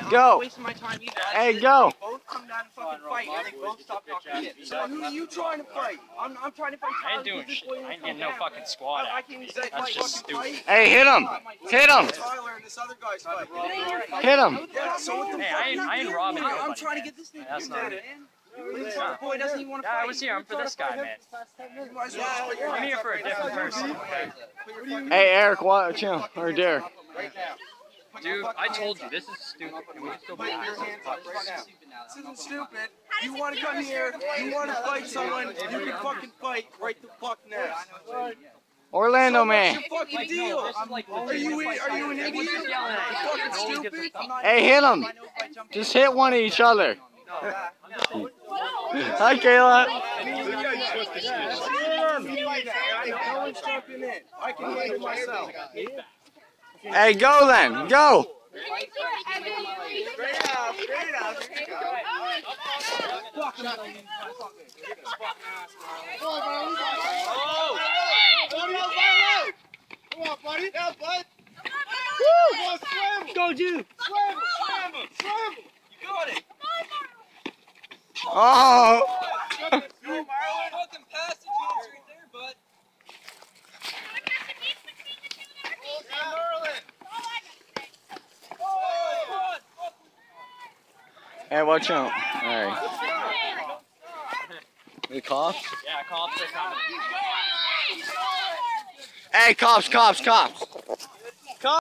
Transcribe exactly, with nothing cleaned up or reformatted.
Go. Wasting my time either. Hey, go. Both come down and fucking fight, and they both stop talking shit. So who are you trying to fight? I'm, I'm trying to fight. I ain't doing shit. I ain't getting no fucking squad I out. can That's just stupid. Hey, hit him. Hit him. Tyler and this other guy's fight. Hit him. Yeah, so what the Hey, fuck I ain't, I ain't robbing I'm nobody. trying to get this thing. That's not it. The boy doesn't even want to Yeah, fight. I was here. I'm for this guy, man. I'm here for a different person. Hey, Eric, watch him. Or Derek. Dude, I told you, this is stupid. Can we just go back? This isn't stupid. You want to come here, you want to fight someone, you can fucking fight right the fuck now. Orlando, So man. what's your fucking deal? Are you, are you an idiot? Fucking stupid? Hey, hit him. Just hit one of each other. Hi, Kayla. No one's jumping in. I can handle myself. Hey, go then. Go. Straight out, straight out. Come on, buddy. Yeah, bud. Woo! Come on, slam him. Go, dude. Slam him, slam him, slam him. You got it. Oh. Go, Marlon. Fucking pass the chance right there, bud. Yeah, Marlon. Hey, watch out. Alright. The cops? Yeah, cops are coming. Hey, cops, cops, cops.